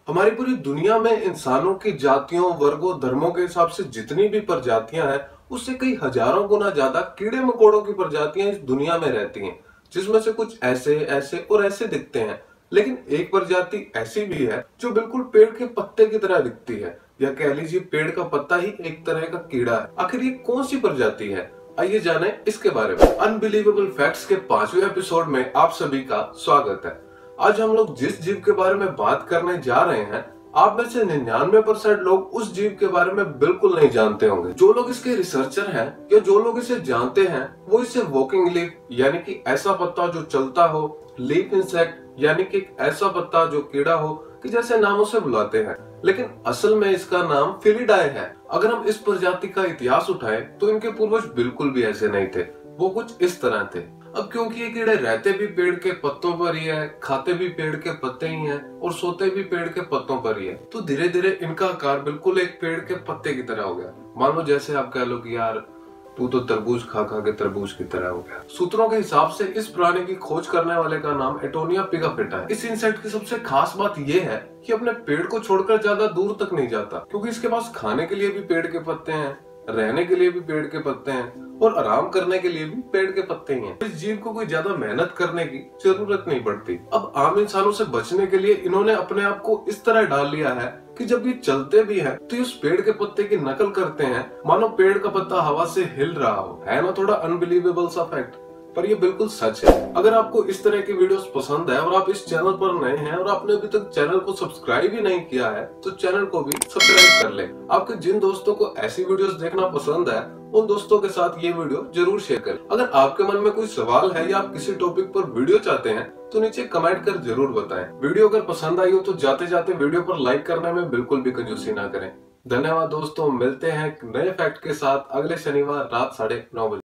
हमारी पूरी दुनिया में इंसानों की जातियों, वर्गों, धर्मों के हिसाब से जितनी भी प्रजातियां हैं, उससे कई हजारों गुना ज्यादा कीड़े मकोड़ों की प्रजातियां इस दुनिया में रहती हैं, जिसमें से कुछ ऐसे ऐसे और ऐसे दिखते हैं। लेकिन एक प्रजाति ऐसी भी है जो बिल्कुल पेड़ के पत्ते की तरह दिखती है, या कह लीजिए पेड़ का पत्ता ही एक तरह का कीड़ा है। आखिर ये कौन सी प्रजाति है, आइए जाने इसके बारे में। अनबिलीवेबल फैक्ट्स के 5वें एपिसोड में आप सभी का स्वागत है। आज हम लोग जिस जीव के बारे में बात करने जा रहे हैं, आप में से 99% लोग उस जीव के बारे में बिल्कुल नहीं जानते होंगे। जो लोग इसके रिसर्चर हैं या जो लोग इसे जानते हैं, वो इसे वॉकिंग लीफ यानी कि ऐसा पत्ता जो चलता हो, लीफ इंसेक्ट यानी कि ऐसा पत्ता जो कीड़ा हो कि जैसे नामों से बुलाते हैं। लेकिन असल में इसका नाम फिलिडाए है। अगर हम इस प्रजाति का इतिहास उठाएं तो इनके पूर्वज बिल्कुल भी ऐसे नहीं थे, वो कुछ इस तरह थे। अब क्योंकि ये कीड़े रहते भी पेड़ के पत्तों पर ही है, खाते भी पेड़ के पत्ते ही हैं और सोते भी पेड़ के पत्तों पर ही है, तो धीरे धीरे इनका आकार बिल्कुल एक पेड़ के पत्ते की तरह हो गया। मान लो जैसे आप कह लो कि यार तू तो तरबूज खा खा के तरबूज की तरह हो गया। सूत्रों के हिसाब से इस प्राणी की खोज करने वाले का नाम एटोनिया पिगाफेटा है। इस इंसेक्ट की सबसे खास बात यह है कि अपने पेड़ को छोड़कर ज्यादा दूर तक नहीं जाता, क्योंकि इसके पास खाने के लिए भी पेड़ के पत्ते हैं, रहने के लिए भी पेड़ के पत्ते हैं और आराम करने के लिए भी पेड़ के पत्ते ही हैं। इस जीव को कोई ज्यादा मेहनत करने की जरूरत नहीं पड़ती। अब आम इंसानों से बचने के लिए इन्होंने अपने आप को इस तरह डाल लिया है कि जब ये चलते भी हैं तो उस पेड़ के पत्ते की नकल करते हैं, मानो पेड़ का पत्ता हवा से हिल रहा हो। है ना थोड़ा अनबिलीवेबल सा फैक्ट, पर ये बिल्कुल सच है। अगर आपको इस तरह की वीडियोस पसंद है और आप इस चैनल पर नए हैं और आपने अभी तक चैनल को सब्सक्राइब ही नहीं किया है, तो चैनल को भी सब्सक्राइब कर ले। आपके जिन दोस्तों को ऐसी वीडियोस देखना पसंद है, उन दोस्तों के साथ ये वीडियो जरूर शेयर करें। अगर आपके मन में कोई सवाल है या आप किसी टॉपिक पर वीडियो चाहते हैं तो नीचे कमेंट कर जरूर बताएं। वीडियो अगर पसंद आई हो तो जाते जाते वीडियो पर लाइक करने में बिल्कुल भी कंजूसी ना करें। धन्यवाद दोस्तों, मिलते हैं नए फैक्ट के साथ अगले शनिवार रात 9:30 बजे।